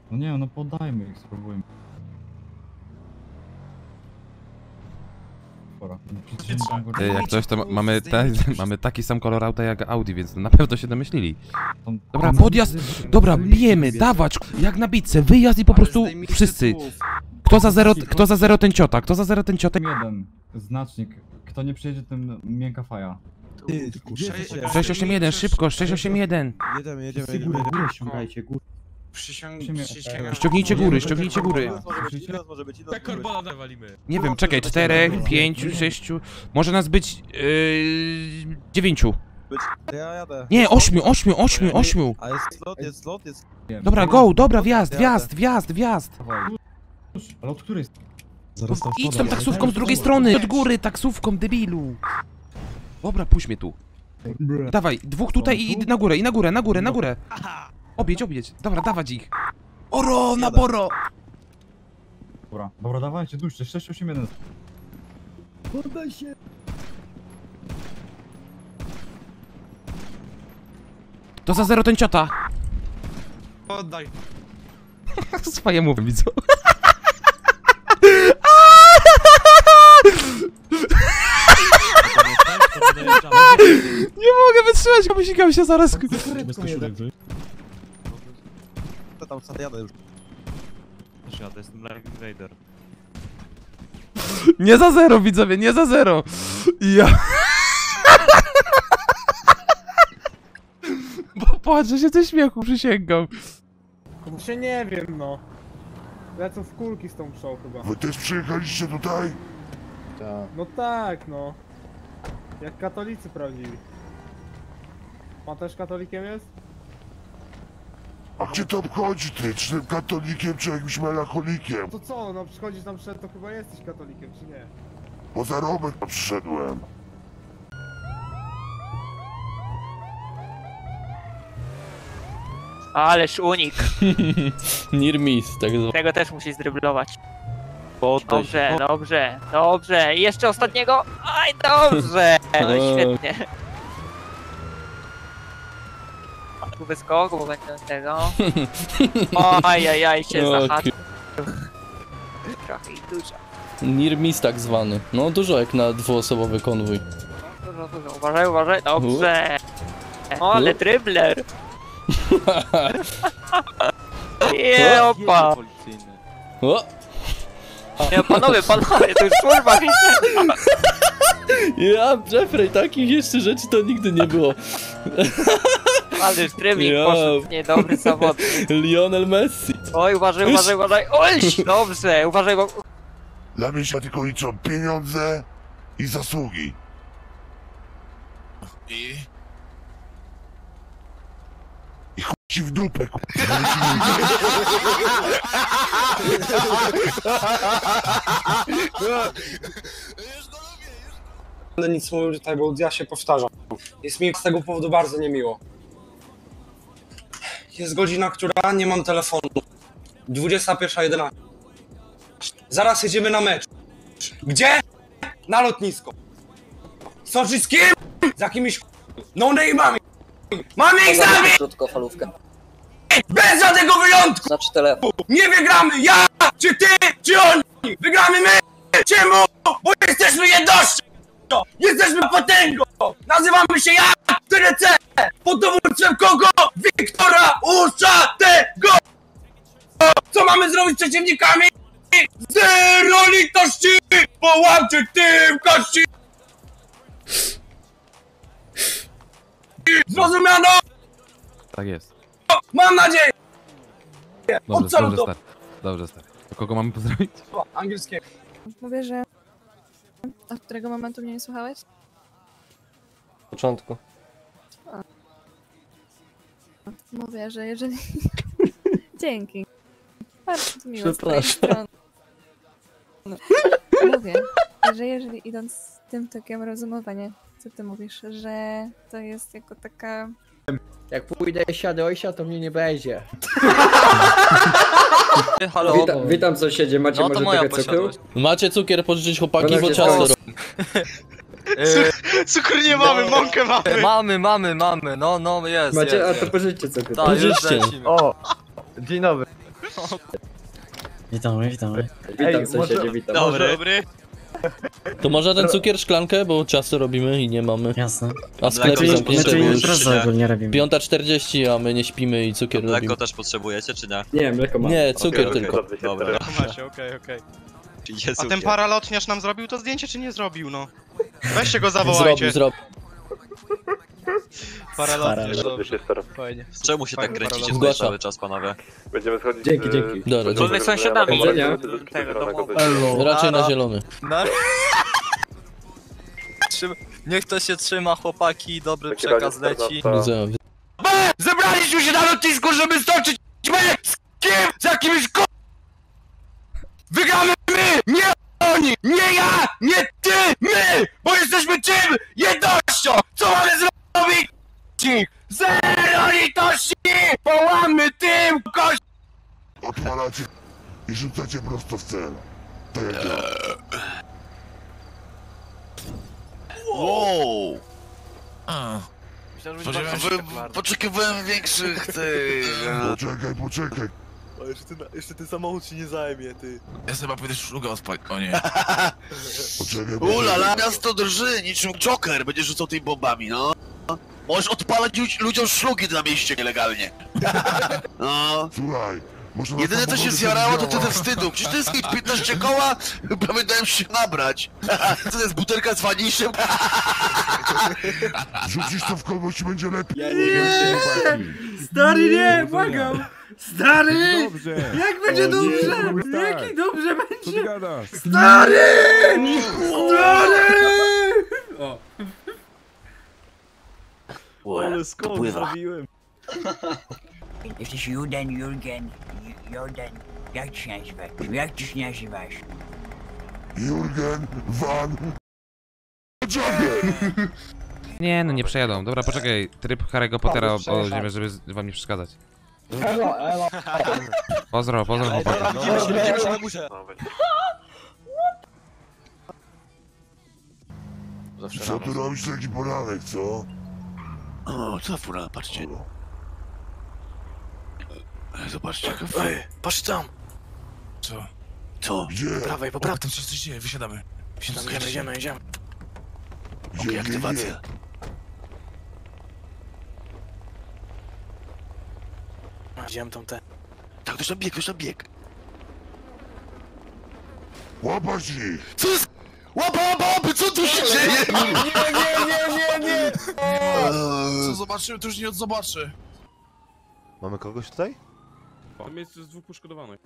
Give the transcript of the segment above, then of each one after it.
No nie, no podajmy ich, spróbujmy. Pora. Jak coś to mamy taki sam kolor auta jak Audi, więc na pewno się domyślili. Dobra, podjazd, dobra, bijemy, dawać, jak na bitce, wyjazd i po prostu wszyscy. Kto za zero ten ciota, kto za zero ten ciota. Jeden znacznik. Kto nie przyjedzie, tym miękka faja. 681, szybko, 681. Jedziemy. Ściągajcie, góry. Ściągnijcie góry, ściągnijcie góry. Tak korbona walimy. Nie wiem, czekaj, 4, 5, 6, może nas być 9. Ja jadę. Nie, 8. A jest slot. Dobra, go, dobra, wjazd. Dawaj. Ale od której? Zaraz tam Idź tą taksówką z drugiej strony, od góry, taksówką, debilu. Dobra, puść mnie tu. Dawaj, dwóch tutaj i na górę. Objedź. Dobra, dawać ich. Oro, na boro. Dobra, dawajcie, duszcie, 681. Podaj się! To za zero ten ciota. Oddaj. Swoje mówię, widzą. Nie mogę wytrzymać, posikam się zaraz. To tam co jadę już. Ja to jestem Live Invader. Nie za zero, widzowie, nie za zero. Ja... Bo płaczę się ze śmiechu, przysięgam. Się nie wiem, no. Lecą w kulki z tą pszą chyba. Wy też przyjechaliście tutaj? No tak, no. Jak katolicy prawdziwi. Pan też katolikiem jest? A gdzie to obchodzi ty? Czy tym katolikiem, czy jakimś melancholikiem? To co, no przychodzisz tam przed, to chyba jesteś katolikiem, czy nie? Po zarobek przyszedłem. Ależ unik. Near miss, tak zwany. Tego też musi zdryblować. Dobrze. I jeszcze ostatniego. Aj, dobrze. No świetnie. Tu wyskoku, bo będzie tego. Ajajaj, się zahaczył. Trochę i dużo. Near miss, tak zwany. No dużo jak na dwuosobowy konwój. Dużo. Uważaj. Dobrze. O, ale dribler. Opa. O! Nie, panowie, to już służba mi się. Ja, Jeffrey, takich jeszcze rzeczy to nigdy nie było. Ale dribbling poszedł, niedobry zawodnik. Lionel Messi. Oj, uważaj. Oj, dobrze, uważaj, bo... Dla mnie się tylko liczą pieniądze i zasługi. I chuj ci w dupę, Ale nic mówił, że tak, bo ja się powtarzam. Jest mi z tego powodu bardzo niemiło. Jest godzina, która nie mam telefonu. 21:11. Zaraz jedziemy na mecz. Gdzie? Na lotnisko. Soczy z kim? Z jakimiś no-name'ami. Mamy ich zami! Krótkofalówkę. Bez żadnego wyjątku! Znaczy telefon. Nie wygramy! Ja! Czy ty! Czy oni! Wygramy my! Czemu? Bo jesteśmy jednością! Jesteśmy potęgą! Nazywamy się ja! TDC! Pod dowództwem kogo? Wiktora Uszatego! Co mamy zrobić z przeciwnikami? Zero litości! Połamcie tym kości! Zrozumiano? Tak jest. Mam nadzieję! Dobrze, stary. To kogo mamy pozdrowić? Angielskiego. Mówię, że... Od którego momentu mnie nie słuchałeś? W początku. Mówię, że jeżeli... Dzięki. Bardzo miło. Przepraszam. Mówię, że jeżeli idąc tym tokiem rozumowania, co ty mówisz, że to jest jako taka... Jak pójdę siadę ojsia, to mnie nie będzie. Halo. Witam sąsiedzie, macie No to może moja trochę cukru? posiadłość. Macie cukier pożyczyć chłopaki, Ona bo się ciasto stała. Cukru nie mamy, mąkę mamy. Mamy. No jest. Macie, a to pożyczcie cukru. Tak, Pożyczcie. O! Dzień dobry. Witamy. Witam sąsiedzie, witam. Dobry. To może ten cukier szklankę, bo ciasto robimy i nie mamy. Jasne. A sklepy zamknięte, bo już ogólnie robimy. 5:40, a my nie śpimy i cukier robimy. Mleko też potrzebujecie, czy nie? Nie, mleko mam. Nie, cukier Okej, tylko. Dobra. Macie, okej. Jest A ten paralotniarz nam zrobił to zdjęcie, czy nie zrobił, no? Weźcie go zawołajcie. Zrobił. Paralotniarz, dobrze. Fajnie. Czemu się tak kręcicie tutaj Zgłaszam. cały czas, panowie? Będziemy schodzić Dzięki. Dobra, Bo my sąsiadami tego raczej na zielony. Niech to się trzyma, chłopaki, dobry przekaz leci. Zebraliśmy się na lotnisku, żeby stoczyć mecz! Z kim? Z jakimś k***! Wygramy my! Nie oni! Nie ja! Nie ty! My! Bo jesteśmy czym? Jednością! Co mamy zrobić? Zero litości! Połamy tym kość! Odpalacie i rzucacie prosto w cel. Tak jak ja. Wow! Poczekiwałem większych tych... Poczekaj. Jeszcze ten samochód się nie zajmie, ty. Ja sobie pójdę szlugę odpalić, o nie. Poczekaj. Ulala, miasto drży, niczym Joker, będzie rzucał tymi bombami, no. Możesz odpalać ludziom szlugi na mieście nielegalnie. No. Słuchaj, może na Jedyne co się samochody zjarało to działa. te wstydu. Przecież to jest 15 koła, pamiętałem się nabrać. Co to jest butelka z waniszem? Rzucisz to w kogoś i będzie lepiej. Stary, nie, błagam! Stary! Jak będzie dobrze? Jaki dobrze będzie? Stary! Stary! O. Ale skąd zrobiłem? Jesteś Jurgen. Jak ty się nazywasz? Jak ty się nazywasz? Jurgen Van... Jogger! Nie, no nie przejadą. Dobra, poczekaj. Tryb Harry'ego Pottera o żeby wam nie przeszkadzać. Elo. Pozdro chłopaki. Widzimy się na górze. Co tu robisz taki poranek, co? O, co fura, patrzcie. Zobaczcie, kafe. Patrz tam. Co? Co? Gdzie? Prawej, po prawej. Tam coś się dzieje, wysiadamy. Jedziemy. Okej, aktywacja. Widziałem tam te. Tak, ktoś tam bieg. Łapać ich! Co jest? Łapy, co tu się dzieje? Nie! Co zobaczymy, to już nie zobaczę. Mamy kogoś tutaj? Tam jest z 2 poszkodowanych.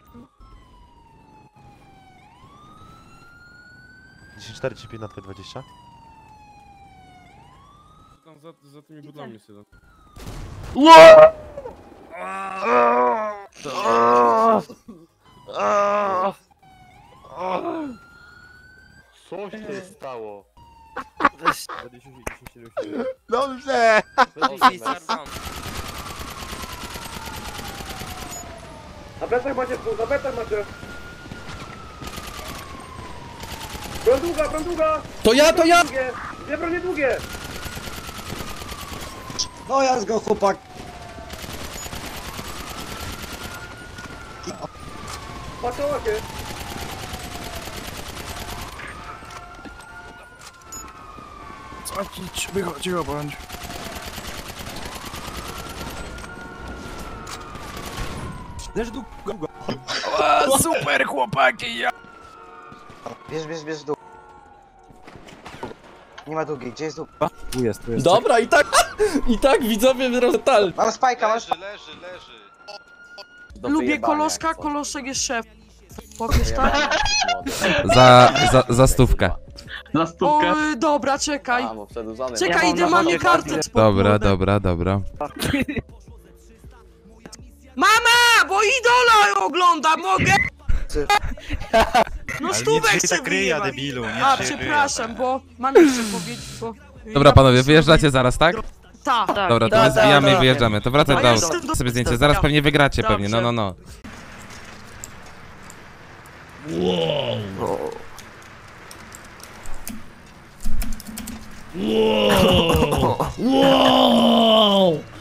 10-4 czy 5 na 20? Tam za tymi budami siedzą. Co się stało? Dobrze! Na plecach macie. Broń długa! To ja! Dwie bronie długie! No ja z go chłopak. Patrzę łakie! Cicho bądź. Leż długo. Super chłopaki, ja! Bierz dół. Nie ma długiej, gdzie jest dół? Tu jest. Dobra, i tak widzowie roztal. Mam spajka, masz... Leży. Lubię koloska, kolosek jest szef. Powiesz tak? Za stówkę. Dobra, czekaj. Czekaj, idę, mam nie kartę. Dobra. Mama, bo idola ogląda, mogę? No stówek chcę wyjebać. debilu, nie A, przepraszam, bo mam jeszcze powiedzieć, bo... Dobra panowie, wyjeżdżacie zaraz, tak? Tak. Dobra, to my zbijamy i wyjeżdżamy. To wracaj A do jestem auta do- sobie zdjęcie. Zaraz pewnie wygracie Dobrze. pewnie, no. Wow!